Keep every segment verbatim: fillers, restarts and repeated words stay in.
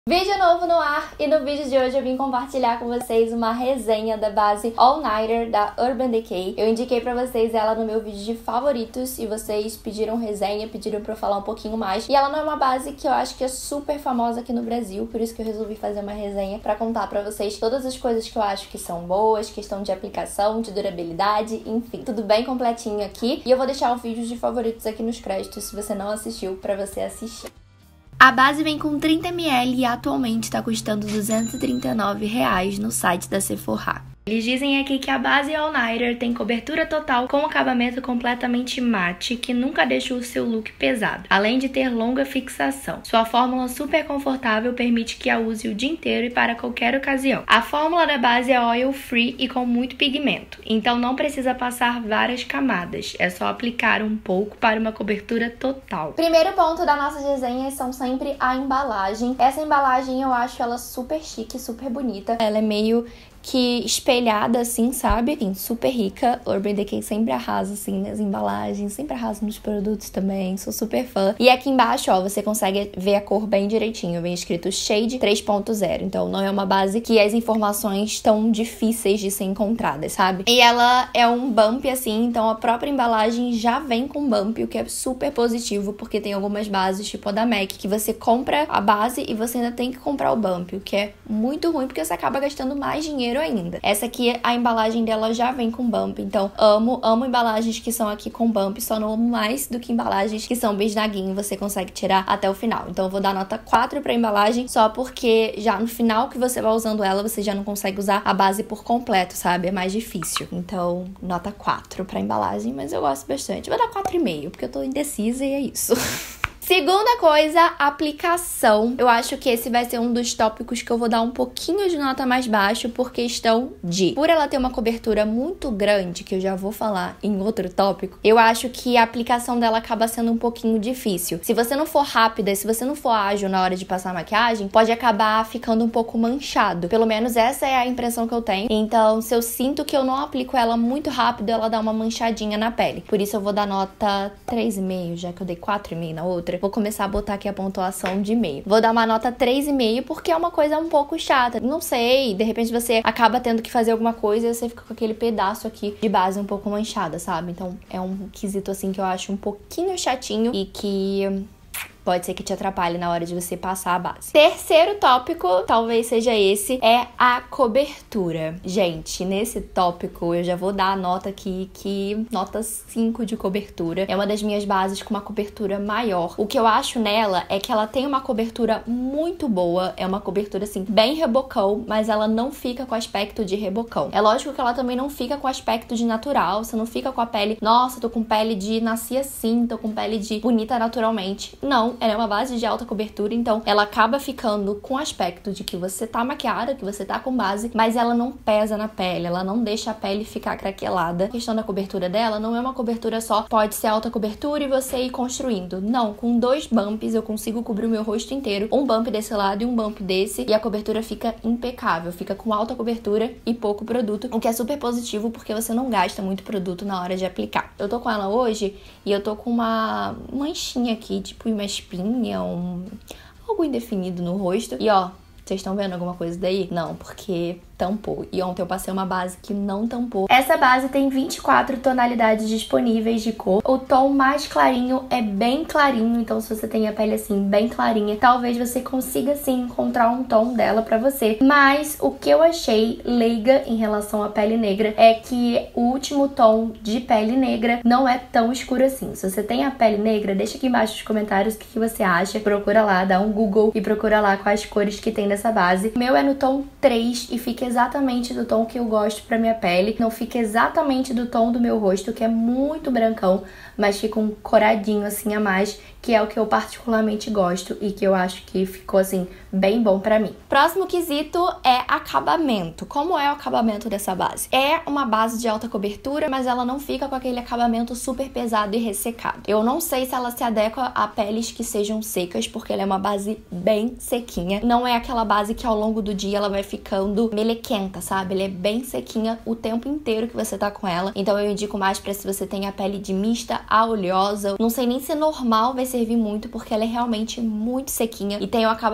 Vídeo novo no ar, e no vídeo de hoje eu vim compartilhar com vocês uma resenha da base All Nighter da Urban Decay. Eu indiquei pra vocês ela no meu vídeo de favoritos e vocês pediram resenha, pediram pra eu falar um pouquinho mais. E ela não é uma base que eu acho que é super famosa aqui no Brasil, por isso que eu resolvi fazer uma resenha pra contar pra vocês todas as coisas que eu acho que são boas, questão de aplicação, de durabilidade, enfim, tudo bem completinho aqui. E eu vou deixar o vídeo de favoritos aqui nos créditos se você não assistiu, pra você assistir. A base vem com trinta mililitros e atualmente está custando duzentos e trinta e nove reais no site da Sephora. Eles dizem aqui que a base All Nighter tem cobertura total com acabamento completamente mate, que nunca deixa o seu look pesado, além de ter longa fixação. Sua fórmula super confortável permite que a use o dia inteiro e para qualquer ocasião. A fórmula da base é oil free e com muito pigmento, então não precisa passar várias camadas, é só aplicar um pouco para uma cobertura total. Primeiro ponto da nossa resenha são sempre a embalagem. Essa embalagem eu acho ela super chique, super bonita. Ela é meio que espelhada, assim, sabe? Enfim, super rica. Urban Decay sempre arrasa, assim, nas embalagens, sempre arrasa nos produtos também, sou super fã. E aqui embaixo, ó, você consegue ver a cor bem direitinho, vem escrito Shade três ponto zero, então não é uma base que as informações estão difíceis de ser encontradas, sabe? E ela é um bump, assim, então a própria embalagem já vem com bump, o que é super positivo, porque tem algumas bases, tipo a da MAC, que você compra a base e você ainda tem que comprar o bump, o que é muito ruim, porque você acaba gastando mais dinheiro ainda. Essa aqui, a embalagem dela já vem com bump, então amo, amo embalagens que são aqui com bump, só não amo mais do que embalagens que são bisnaguinho, você consegue tirar até o final. Então eu vou dar nota quatro pra embalagem, só porque já no final que você vai usando ela, você já não consegue usar a base por completo, sabe? É mais difícil. Então, nota quatro pra embalagem, mas eu gosto bastante. Vou dar quatro e meio, porque eu tô indecisa e é isso. Segunda coisa, aplicação. Eu acho que esse vai ser um dos tópicos que eu vou dar um pouquinho de nota mais baixo por questão de... Por ela ter uma cobertura muito grande, que eu já vou falar em outro tópico, eu acho que a aplicação dela acaba sendo um pouquinho difícil. Se você não for rápida, se você não for ágil na hora de passar a maquiagem, pode acabar ficando um pouco manchado. Pelo menos essa é a impressão que eu tenho. Então, se eu sinto que eu não aplico ela muito rápido, ela dá uma manchadinha na pele. Por isso eu vou dar nota três e meio, já que eu dei quatro e meio na outra. Vou começar a botar aqui a pontuação de meio. Vou dar uma nota três e meio porque é uma coisa um pouco chata. Não sei, de repente você acaba tendo que fazer alguma coisa e você fica com aquele pedaço aqui de base um pouco manchada, sabe? Então é um quesito assim que eu acho um pouquinho chatinho e que... pode ser que te atrapalhe na hora de você passar a base. Terceiro tópico, talvez seja esse, é a cobertura. Gente, nesse tópico eu já vou dar a nota aqui, que nota cinco de cobertura. É uma das minhas bases com uma cobertura maior. O que eu acho nela é que ela tem uma cobertura muito boa, é uma cobertura assim, bem rebocão, mas ela não fica com aspecto de rebocão. É lógico que ela também não fica com aspecto de natural, você não fica com a pele, nossa, tô com pele de nasci assim, tô com pele de bonita naturalmente. Não. Ela é uma base de alta cobertura, então ela acaba ficando com aspecto de que você tá maquiada, que você tá com base, mas ela não pesa na pele, ela não deixa a pele ficar craquelada. A questão da cobertura dela não é uma cobertura só, pode ser alta cobertura e você ir construindo. Não, com dois bumps eu consigo cobrir o meu rosto inteiro, um bump desse lado e um bump desse, e a cobertura fica impecável, fica com alta cobertura e pouco produto, o que é super positivo porque você não gasta muito produto na hora de aplicar. Eu tô com ela hoje e eu tô com uma manchinha aqui, tipo uma espinha, um... algo indefinido no rosto. E ó, vocês estão vendo alguma coisa daí? Não, porque tampou. E ontem eu passei uma base que não tampou. Essa base tem vinte e quatro tonalidades disponíveis de cor. O tom mais clarinho é bem clarinho, então se você tem a pele assim, bem clarinha, talvez você consiga sim encontrar um tom dela pra você. Mas o que eu achei leiga em relação à pele negra é que o último tom de pele negra não é tão escuro assim. Se você tem a pele negra, deixa aqui embaixo nos comentários o que, que você acha. Procura lá, dá um Google e procura lá quais cores que tem nessa base. O meu é no tom três e fica exatamente do tom que eu gosto pra minha pele. Não fica exatamente do tom do meu rosto, que é muito brancão, mas fica um coradinho assim a mais, que é o que eu particularmente gosto e que eu acho que ficou assim bem bom pra mim. Próximo quesito é acabamento. Como é o acabamento dessa base? É uma base de alta cobertura, mas ela não fica com aquele acabamento super pesado e ressecado. Eu não sei se ela se adequa a peles que sejam secas, porque ela é uma base bem sequinha. Não é aquela base que ao longo do dia ela vai ficando melequenta, sabe? Ela é bem sequinha o tempo inteiro que você tá com ela. Então eu indico mais pra se você tem a pele de mista a oleosa. Não sei nem se normal vai servir muito, porque ela é realmente muito sequinha e tem um acabamento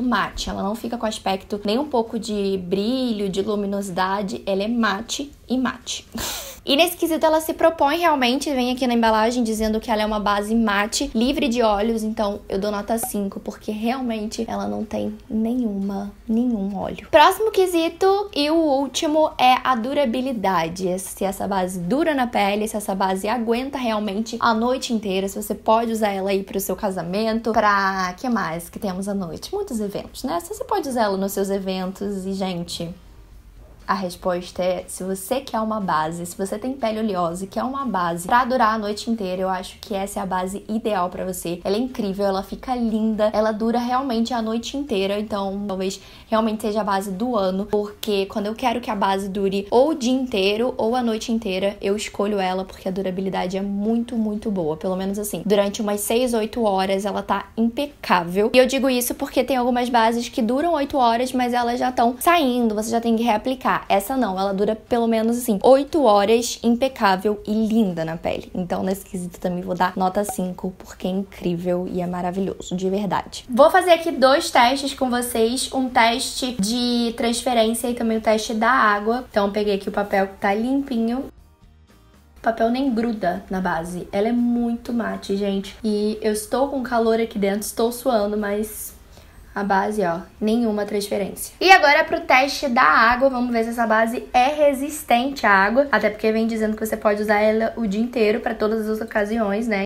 mate, ela não fica com aspecto nem um pouco de brilho, de luminosidade, ela é mate e mate. E nesse quesito ela se propõe realmente, vem aqui na embalagem dizendo que ela é uma base mate, livre de óleos, então eu dou nota cinco, porque realmente ela não tem nenhuma, nenhum óleo. Próximo quesito e o último é a durabilidade, se essa base dura na pele, se essa base aguenta realmente a noite inteira, se você pode usar ela aí pro seu casamento, pra... que mais que temos à noite? Muitos eventos, né? Se você pode usar ela nos seus eventos e, gente... A resposta é, se você quer uma base, se você tem pele oleosa e quer uma base pra durar a noite inteira, eu acho que essa é a base ideal pra você. Ela é incrível, ela fica linda, ela dura realmente a noite inteira, então talvez realmente seja a base do ano, porque quando eu quero que a base dure ou o dia inteiro ou a noite inteira, eu escolho ela porque a durabilidade é muito, muito boa. Pelo menos assim, durante umas seis, oito horas ela tá impecável. E eu digo isso porque tem algumas bases que duram oito horas, mas elas já estão saindo, você já tem que reaplicar. Essa não, ela dura pelo menos assim, oito horas, impecável e linda na pele. Então nesse quesito também vou dar nota cinco, porque é incrível e é maravilhoso, de verdade. Vou fazer aqui dois testes com vocês, um teste de transferência e também o teste da água. Então eu peguei aqui o papel que tá limpinho. O papel nem gruda na base, ela é muito mate, gente. E eu estou com calor aqui dentro, estou suando, mas... a base, ó, nenhuma transferência. E agora pro teste da água, vamos ver se essa base é resistente à água. Até porque vem dizendo que você pode usar ela o dia inteiro pra todas as ocasiões, né?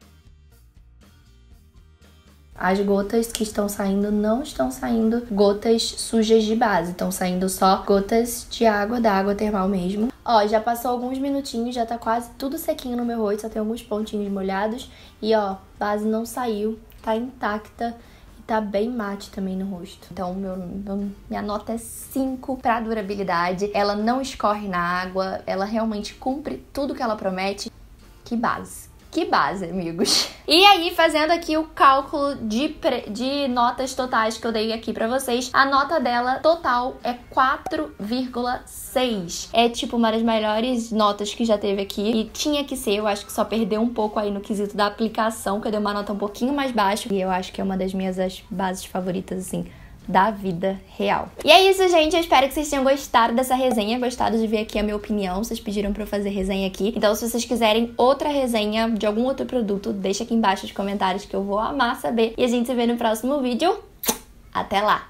As gotas que estão saindo não estão saindo gotas sujas de base, estão saindo só gotas de água, da água termal mesmo. Ó, já passou alguns minutinhos, já tá quase tudo sequinho no meu rosto, só tem alguns pontinhos molhados. E ó, base não saiu, tá intacta. Tá bem mate também no rosto. Então, meu, meu, minha nota é cinco pra durabilidade. Ela não escorre na água. Ela realmente cumpre tudo que ela promete. Que base. Que base, amigos. E aí, fazendo aqui o cálculo de, pre... de notas totais que eu dei aqui pra vocês, a nota dela total é quatro vírgula seis. É tipo uma das melhores notas que já teve aqui. E tinha que ser, eu acho que só perdeu um pouco aí no quesito da aplicação, que eu dei uma nota um pouquinho mais baixa. E eu acho que é uma das minhas bases favoritas, assim, da vida real. E é isso, gente. Eu espero que vocês tenham gostado dessa resenha, gostado de ver aqui a minha opinião. Vocês pediram pra eu fazer resenha aqui. Então, se vocês quiserem outra resenha de algum outro produto, deixa aqui embaixo nos comentários que eu vou amar saber. E a gente se vê no próximo vídeo. Até lá!